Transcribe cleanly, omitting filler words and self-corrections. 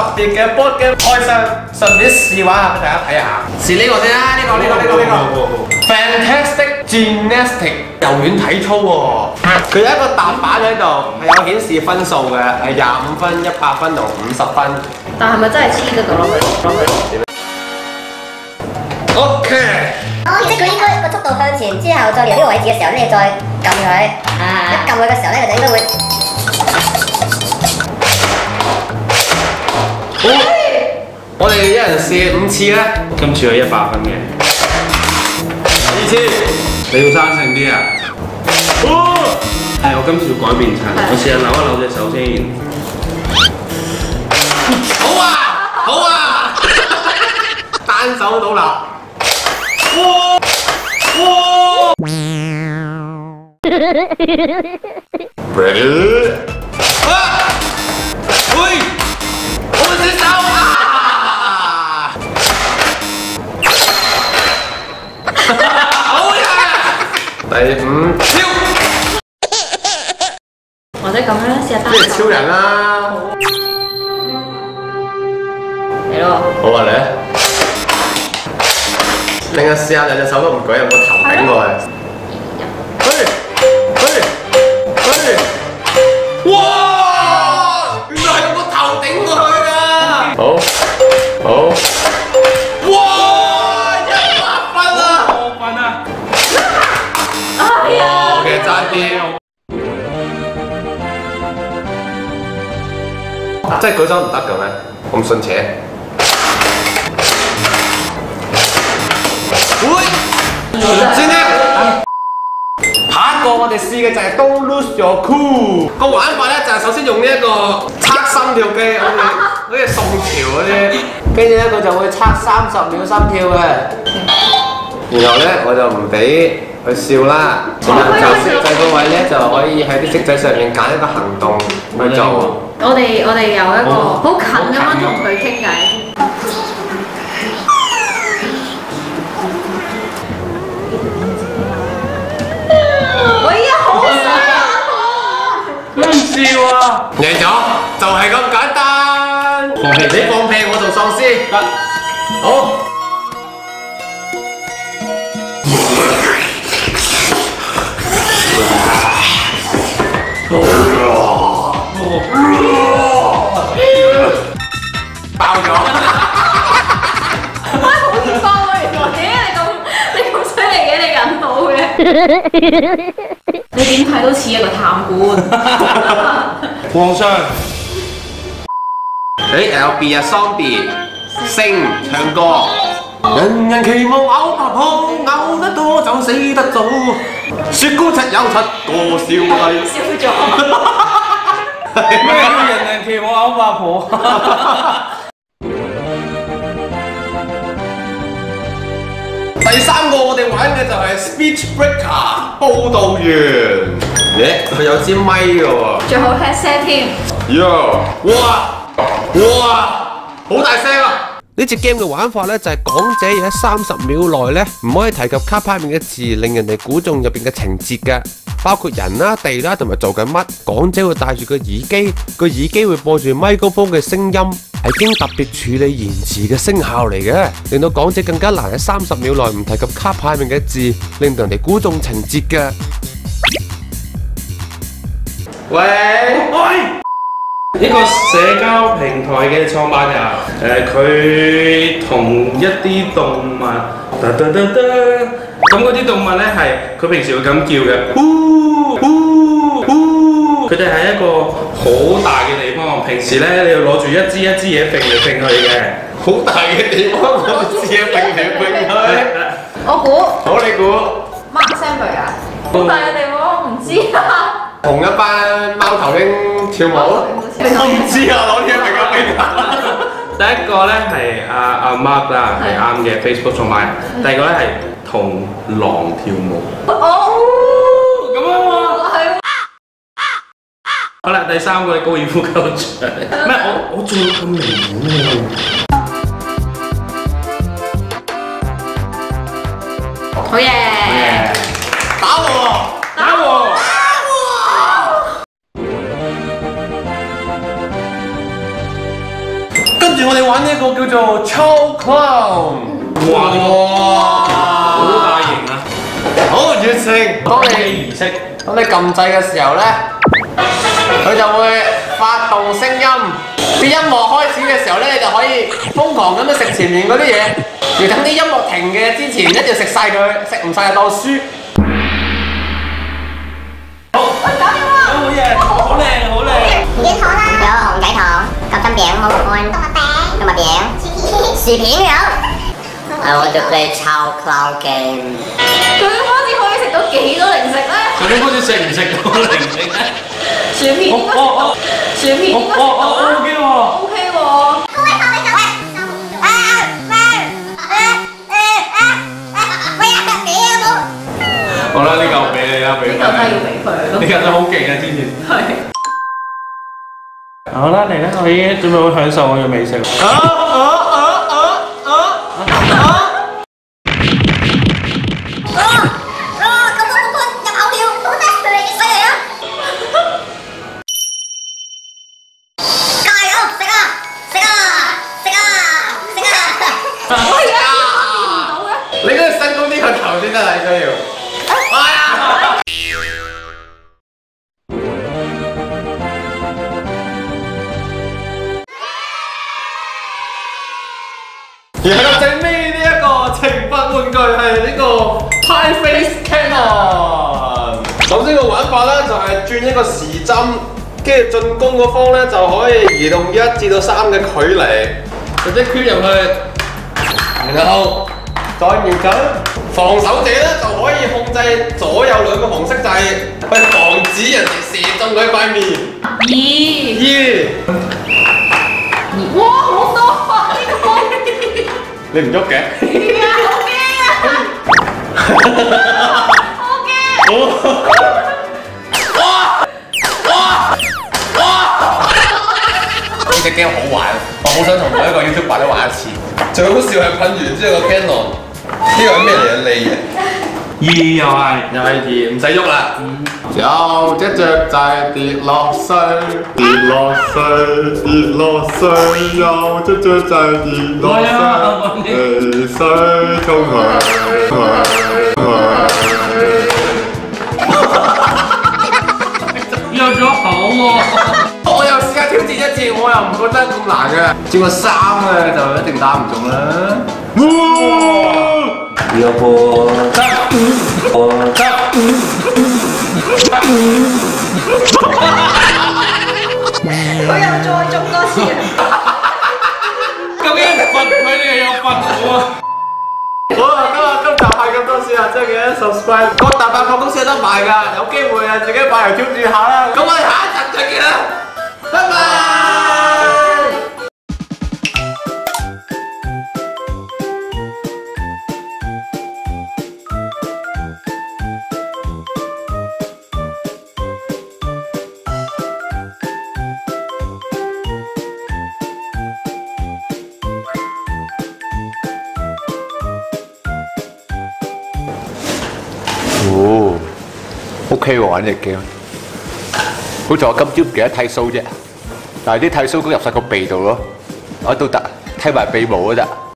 別嘅 board game 開箱，順便試玩下俾大家睇下。試呢個先啦，呢個 Fantastic Gymnastic 柔軟體操喎。佢有一個踏板喺度，係有顯示分數嘅，係25分、100分同50分。 但係咪真係黐得到落去 ？OK。 即係佢應該個速度向前之後，再嚟呢個位置嘅時候咧，你再撳佢。一撳佢嘅時候咧，佢就應該會。 我哋一人試5次啦。 今次有100分嘅。 2次。 你要生性啲啊！係我今次要改變層，我試下扭一扭隻手先。 好啊，好啊！單手倒立。哇！喂！我隻手啊！好呀！第5超， 或者咁樣試下單手。 即係超人啦！ 嚟咯！ 好啊，嚟啊！另外試下兩隻手都唔舉，有冇頭頂過去？哇！原來係有個頭頂過去㗎！好，哇！100分啊！ 過分啊！ 哎呀！ 其實爭啲，即係舉手唔得嘅咩？咁順扯。先啦，下一個我哋試嘅就係 Don't Lose Your Cool。個玩法咧就係首先用呢一個測心跳機，好似宋朝嗰啲，跟住咧佢就會測30秒心跳嘅。然後咧我就唔俾佢笑啦，然後就設計個位咧就可以喺啲色仔上面揀一個行動去做。 我哋有一個好近咁樣同佢傾偈。 笑啊！ 贏咗就係咁簡單。放屁！你放屁，我做喪屍。好。爆咗！ 好易爆啊！原來你咁犀利嘅，你忍到嘅。你點睇都似一個貪官。 皇上。 LB 啊 ，Zombie 星唱歌。人人期望咬白泡，咬得多就死得早。雪糕7有7個少麗。 笑咗。 咩叫人人期望咬白婆？ 第3個我哋玩嘅就係 Speech Breaker 報導員，佢有支咪嘅喎， 仲好 headset 添。 哇，好大聲啊！呢隻 game 嘅玩法咧就係講者要喺30秒內咧唔可以提及卡牌面嘅字，令人哋估中入邊嘅情節嘅，包括人啦、地啦同埋做緊乜。講者會戴住個耳機，個耳機會播住咪高峰嘅聲音，係經特別處理延遲嘅聲效嚟嘅，令到講者更加難喺30秒內唔提及卡牌面嘅字，令到人哋估中情節嘅。喂！ 呢個社交平台嘅創辦人，佢同一啲動物，咁嗰啲動物咧係佢平時會咁叫嘅，佢哋係一個好大嘅地方，平時咧你要攞住一支嘢揈嚟揈去嘅， 好大嘅地方攞住嘢揈嚟揈去。 我估。 好，你估 Mark Sandberg 啊？好大嘅地方，唔知啊。 同一班貓頭鷹跳舞？我唔知啊，攞啲嘢揈一揈。 第一個咧係阿 Mark 啦，係啱嘅 Facebook 創辦人。第二個咧係同狼跳舞。 哦， 咁樣喎。 係。 好啦，第3個係高爾夫球場。咩？我做咁明顯好嘢！ 打我！ 打我！ 跟住我哋玩呢一個叫做 Chow Clown。 哇！好大型啊！ 好完成。當你撳掣嘅時候咧，佢就會發動聲音。啲音樂開始嘅時候咧，你就可以瘋狂咁樣食前面嗰啲嘢，而等啲音樂停嘅之前，一定要食晒佢，食唔晒就當輸。 好嘢，好靚，好靚。 軟糖啦，有熊仔糖、夾心餅、芒果乾、動物餅、薯片有。I want to play Chow Clown game。 佢嗰陣可以食到幾多零食咧？ 佢啲好似食唔食到零食咧？ 薯片應該食到，薯片應該食到啦。OK 喎，OK 喎。 好啦，呢嚿俾你啦，俾佢。 呢嚿真係要俾佢。 呢嚿真係好勁啊！之前。 係。 好啦，嚟啦，我已經準備好享受我嘅美食。 你嗰個伸高啲個頭先得啦，應該要。而喺度最尾呢一個懲罰玩具係呢個 Pie Face Cannon。首先個玩法咧就係轉一個時針，跟住進攻嗰方咧就可以移動1至到3嘅距離，或者圈入去，然後再瞄準。防守者咧就可以控制左右2個紅色掣，去防止人哋射中佢塊面。 哇，好多啊！呢個你唔喐嘅？ 係啊，好驚啊！好驚！ 呢隻 game 好玩，我好想同每一個 YouTuber 都玩一次。最好笑係噴完之後個 Canon， 呢個係咩嚟嘅？脷嘅。 又係2， 唔使喐啦。有隻雀仔跌落水，跌落水，跌落水，有隻雀仔跌落水，被水沖去。 有咗口喎！ 我又試下挑戰一次，我又唔覺得咁難嘅。轉個3咧就一定打唔中啦。要不佢又再中多次。 究竟罰佢哋又有罰我啊？ 好啦，今集係咁多先啦，即係記得 subscribe。各大百貨公司有得賣㗎，有機會啊自己買嚟挑戰下啦。咁我哋下一集再見啦，拜拜。哦，OK 喎，玩隻 game。好似我今朝唔記得剃須啫，但係啲剃須膏入晒個鼻度咯，我都得，剃埋鼻毛都得。